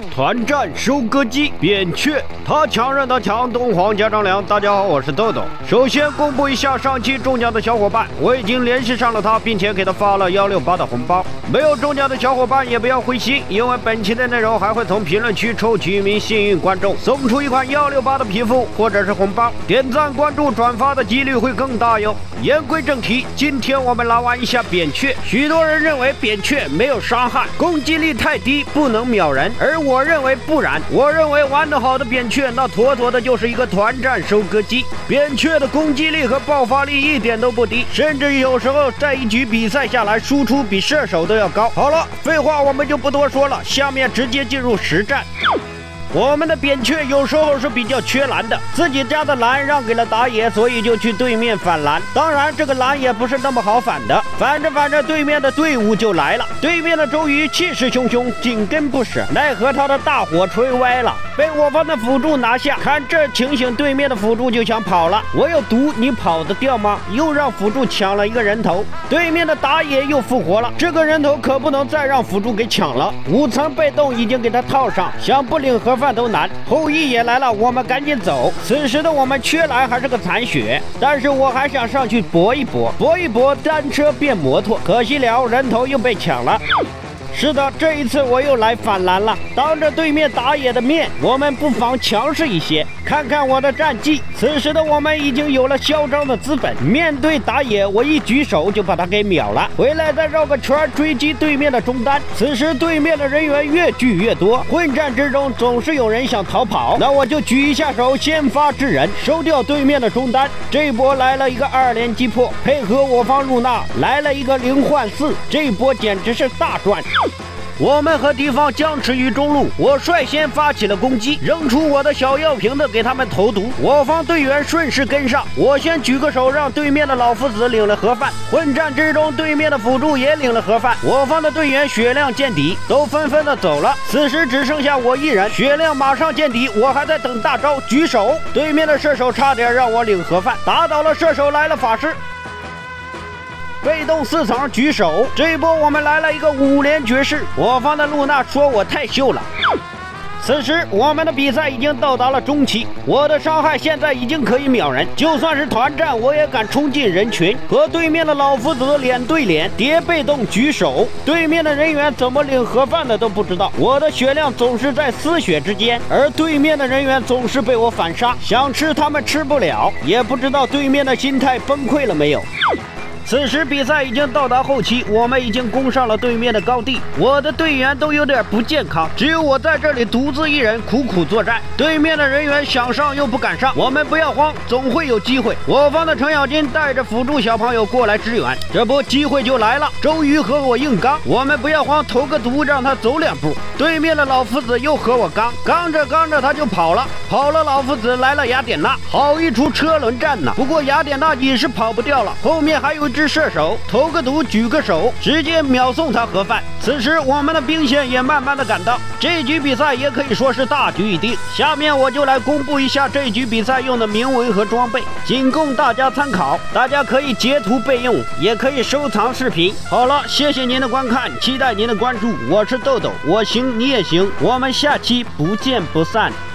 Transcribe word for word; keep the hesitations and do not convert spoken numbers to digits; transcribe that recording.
团战收割机扁鹊，他强韧的强东皇家张良。大家好，我是豆豆。首先公布一下上期中奖的小伙伴，我已经联系上了他，并且给他发了幺六八的红包。没有中奖的小伙伴也不要灰心，因为本期的内容还会从评论区抽取一名幸运观众，送出一款幺六八的皮肤或者是红包。点赞、关注、转发的几率会更大哟。言归正题，今天我们来玩一下扁鹊。许多人认为扁鹊没有伤害，攻击力太低，不能秒人，而我认为不然。我认为玩得好的扁鹊，那妥妥的就是一个团战收割机。扁鹊的攻击力和爆发力一点都不低，甚至有时候在一局比赛下来，输出比射手都要高。好了，废话我们就不多说了，下面直接进入实战。我们的扁鹊有时候是比较缺蓝的，自己家的蓝让给了打野，所以就去对面反蓝。当然，这个蓝也不是那么好反的，反着反着，对面的队伍就来了。对面的周瑜气势汹汹，紧跟不舍，奈何他的大火吹歪了，被我方的辅助拿下。看这情形，对面的辅助就想跑了。我有毒，你跑得掉吗？又让辅助抢了一个人头，对面的打野又复活了。这个人头可不能再让辅助给抢了，五层被动已经给他套上，想不领盒饭都难。后羿也来了，我们赶紧走。此时的我们缺蓝还是个残血，但是我还想上去搏一搏，搏一搏单车变摩托，可惜了，人头又被抢了。是的，这一次我又来反蓝了。当着对面打野的面，我们不妨强势一些，看看我的战绩。此时的我们已经有了嚣张的资本，面对打野，我一举手就把他给秒了。回来再绕个圈追击对面的中单。此时对面的人员越聚越多，混战之中总是有人想逃跑，那我就举一下手，先发制人，收掉对面的中单。这一波来了一个二连击破，配合我方露娜来了一个零换四，这一波简直是大赚。我们和敌方僵持于中路，我率先发起了攻击，扔出我的小药瓶子给他们投毒。我方队员顺势跟上，我先举个手让对面的老夫子领了盒饭。混战之中，对面的辅助也领了盒饭。我方的队员血量见底，都纷纷的走了。此时只剩下我一人，血量马上见底，我还在等大招，举手。对面的射手差点让我领盒饭，打倒了射手，来了法师。被动四层举手，这一波我们来了一个五连绝世。我方的露娜说我太秀了。此时我们的比赛已经到达了中期，我的伤害现在已经可以秒人，就算是团战我也敢冲进人群，和对面的老夫子脸对脸，叠被动举手。对面的人员怎么领盒饭的都不知道，我的血量总是在丝血之间，而对面的人员总是被我反杀，想吃他们吃不了，也不知道对面的心态崩溃了没有。此时比赛已经到达后期，我们已经攻上了对面的高地，我的队员都有点不健康，只有我在这里独自一人苦苦作战。对面的人员想上又不敢上，我们不要慌，总会有机会。我方的程咬金带着辅助小朋友过来支援，这波机会就来了。周瑜和我硬刚，我们不要慌，投个毒让他走两步。对面的老夫子又和我刚，刚着刚着他就跑了，跑了老夫子来了雅典娜，好一出车轮战呐！不过雅典娜也是跑不掉了，后面还有一只射手，投个毒举个手，直接秒送他盒饭。此时我们的兵线也慢慢的赶到，这局比赛也可以说是大局已定。下面我就来公布一下这局比赛用的铭文和装备，仅供大家参考，大家可以截图备用，也可以收藏视频。好了，谢谢您的观看，期待您的关注。我是豆豆，我行你也行，我们下期不见不散。